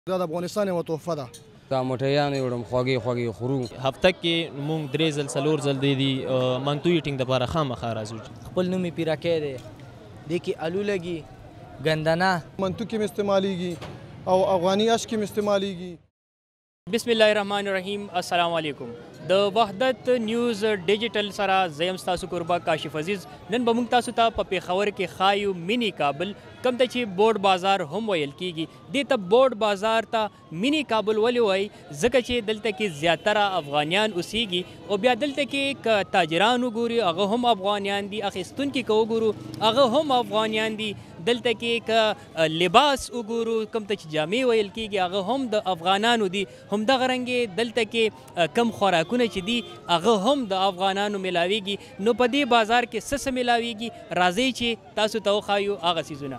دا د افغانستان یوه تحفه ده. دا مټیانې وړم خوږې خوږې خورو. هفته کې مونږ 3 ځل 4 ځل دی منتو ایټینګ دپاره خامخا راځو. خپل نوم یې پیرکی دی، دې کې الو لګي، ګندنه منتو کې م استعمالیږي او افغاني اش کې م استعمالیږي. بسم الله الرحمن الرحیم. السلام علیکم. د وحدت نیوز ډیجیټل سره زیم ستاسو کوربه کاشف عزیز. نن به موږ تاسو ته په پېښور کې ښایو مینی کابل، کم ته چې بورډ بازار هم ویل کیږي. دې ته بورډ بازار ته مینی کابل ولې وایي؟ ځکه چې دلته کې زیاتره افغانیان اوسیږي او بیا دلته کې که تاجران وګوري هغه هم افغانیان دي، اخیستونکي که وګورو هغه هم افغانیان دي. دلته کې که لباس وګورو کوم ته چې جامې ویل کیږي هغه هم د افغانانو دي. همدغه رنګې دلته کې کم خوراکونه چې دي هغه هم د افغانانو ملاویږي. نو په دې بازار کې څه څه ملاویږي راځئ چې تاسو ته وښایو هغه څیزونه.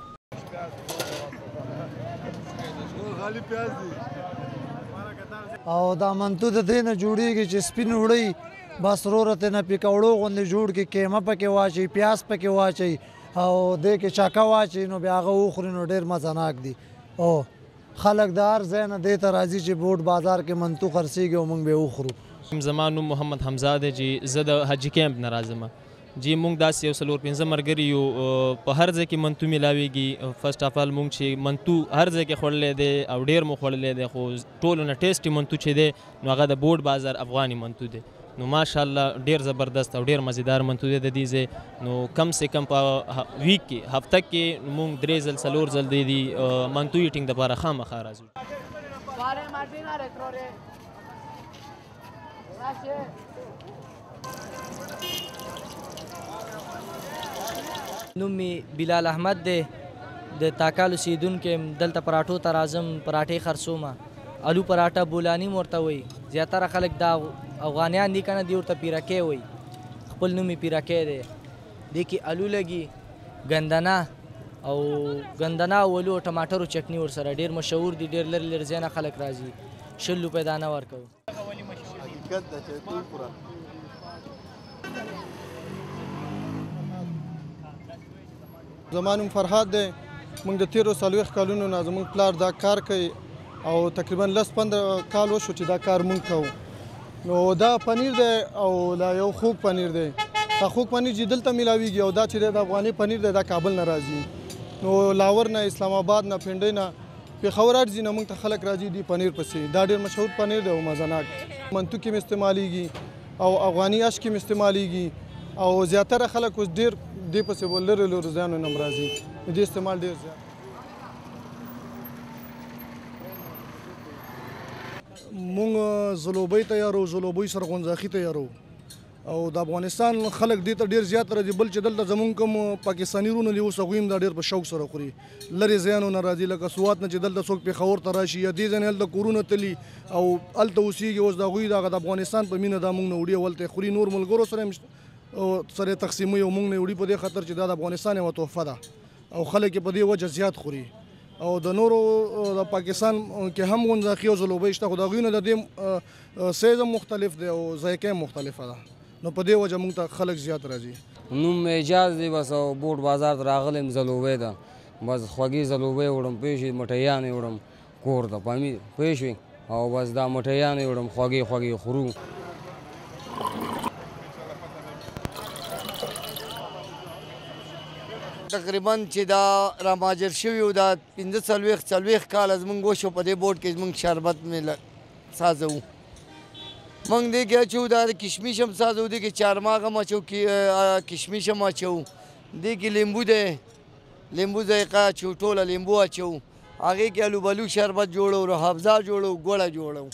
او دا منتو د دې نه جوړیږي چې سپین وړی بس روره ترې نه پکوړو غوندې جوړ کړي، قیمه پکې واچوي، پیاز پکې واچوي او دې کې چاکه واچوي، نو بیا هغه وخوري نو ډېر مزهناک دي. او خلک د هر ځای نه دې ته راځي چې بورډ بازار کې منتو خرڅېږي او موږ به یې وخورو. زما نوم محمد حمزه دی چې زه د حاجي کیمپ نه راځم. جی موږ داسې یو 4-5 ملګري یو، په هر ځای کې منتو میلاویږي. فرسټ اف آل موږ چې منتو هر ځای کې خوړلی دی او ډېر مو خوړلی دی، خو ټولو نه ټیسټي منتو چې دی نو هغه د بورډ بازار افغاني منتو دی. نو ماشاءالله ډېر زبردست او ډېر مزیدار منتو دی د دې ځای. نو کم سے کم په ویک کې هفته کې موږ 3 ځل 4 ځل دی منتو ایټینګ دپاره خامخا راځو. نوم می بلال احمد دی، د تاکال اوسیدونکی یم. دلته پراټو ته راځم، پراټې خرڅوم. الو پراټه بولانی م ورته وایي. زیاتره خلک دا افغانیان دي که نه، دي ورته پیرکی وایي. خپل نوم یې پیرکی دی، دې کې الو لګي، ګندنه او الو او ټماټرو چټني ورسره ډېر مشهور دي. ډېر لرې لرې ځای نه خلک راځي. 20 روپۍ دانه ورکوو. زما نوم فرهاد دی. موږ د تېرو 40 کالونو نه زموږ پلار دا کار کوي او تقریبا 10-15 کال وشو چې دا کار موږ کوو. نو دا پنیر دی او لا یو خوږ پنیر دی. دا خوږ پنیر چې دلته میلاویږي او دا چې دی د افغاني پنیر دی دا کابل نه راځي. نو لاور نه، اسلام آباد نه، پنډۍ نه، پېښور اړځي نه موږ ته خلک راځي دي پنیر پسې. دا ډېر مشهور پنیر دی او مزهناک. منتو کې م استعمالیږي او افغاني اش کې م استعمالیږي او زیاتره خلک اوس ډېر دې پسې لرې لرې ځایونو نه راځي. دې استعمال ډېر زیات. مونږ زلوبۍ تیارو، زلوبۍ سرغونځاخي تیارو او د افغانستان خلک دې ته ډېر زیات راځي. بل چې دلته زمونږ کوم پاکستاني وروڼه دي اوس هغوی هم دا ډېر په شوق سره خوري. لرې ځایونو نه راځي لکه سوات نه چې دلته څوک پېښور ته راشي یا دې ځای نه هلته کورونه تلي او هلته اوسېږي. اوس د هغوی دغه د افغانستان په مینه دا مونږ نه وړي او هلته خوري. نور ملګرو سره سره تقسیموي او موږ نه وړي په دې خاطر چې دا د افغانستان یوه تحفه ده او خلک یې په دې وجه زیات خوري. او د نورو د پاکستان کې هم غونځاخي او زلوبۍ شته، خو د هغوی نه د دې سیز هم مختلف دی او ذایقه هم مختلفه ده. نو په دې وجه موږ ته خلک زیات راځي. نوم مې اعجاز دی بس او بورډ بازار ته راغلی یم. زلوبۍ ده بس خوږې زلوبۍ وړم، پوه شوې، مټیانې وړم کور ته پوه شوې، او بس دا مټیانې وړم خوږې خوږې خورو. تقریبا چې دا راماجر شوي و دا 45-40 کاله زمونږ وشو په دې بورډ کې زمونږ شربت مې سازوو. موږ دې کې اچوو دا د کشمیش هم سازوو، دې کې چارماغ هم اچوو، کشمیش هم اچوو، دې کې لیمبو دی، لیمبو ذایقه اچوو، ټوله لیمبو اچوو، هغې کې الو بلو شربت جوړو، روح افزا جوړو، ګوړه جوړو.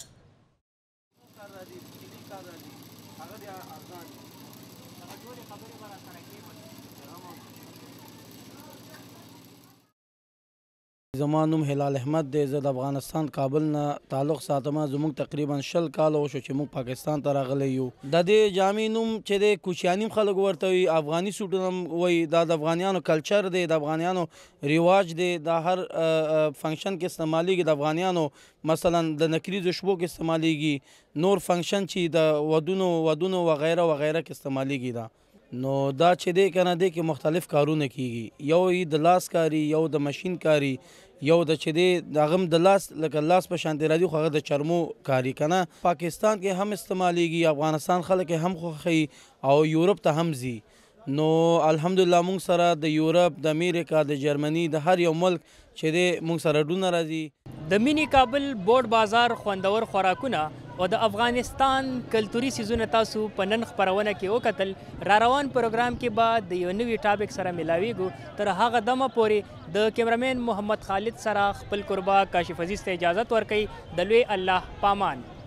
زما نوم هلال احمد دی. زه د افغانستان کابل نه تعلق ساتم. زموږ تقریبا 20 کاله وشو چې موږ پاکستان ته راغلی یو. د دې جامې نوم چې دی کوچیاني خلک ورته وي، افغاني سوټونه هم وایي. دا د افغانیانو کلچر دی، د افغانیانو رواج دی. دا هر فنکشن کې استعمالیږي. د افغانیانو مثلا د نکریزو شپو کې استعمالیږي، نور فنکشن چې د ودونو وغیره وغیره کې استعمالیږي. دا نو دا چې دی که نه دی کې مختلف کارونه کیږي. یو د لاس کاري، یو د ماشین کاري، یو د چې دی د هغه هم د لاس لکه لاس په شانتې راځي خو هغه د چرمو کاري که نه پاکستان کې هم استعمالیږي افغانستان خلک یې هم خوښوي او یورپ ته هم ځي نو الحمدلله مونږ سره د یورپ د امریکا د جرمني د هر یو ملک چې دی مونږ سره ډونه راځي د مینی کابل بورډ بازار خوندور خوراکونه او د افغانستان کلتوري سیزونه تاسو په نن خپرونه کې وکتل. را روان پروګرام کې به د یو نوي ټاپک سره ملاویږو. تر هغه دمه پورې د کیمرامین محمد خالد سره خپل قربا کاشف عزیز ته اجازت ورکوي. د لوی الله پامان.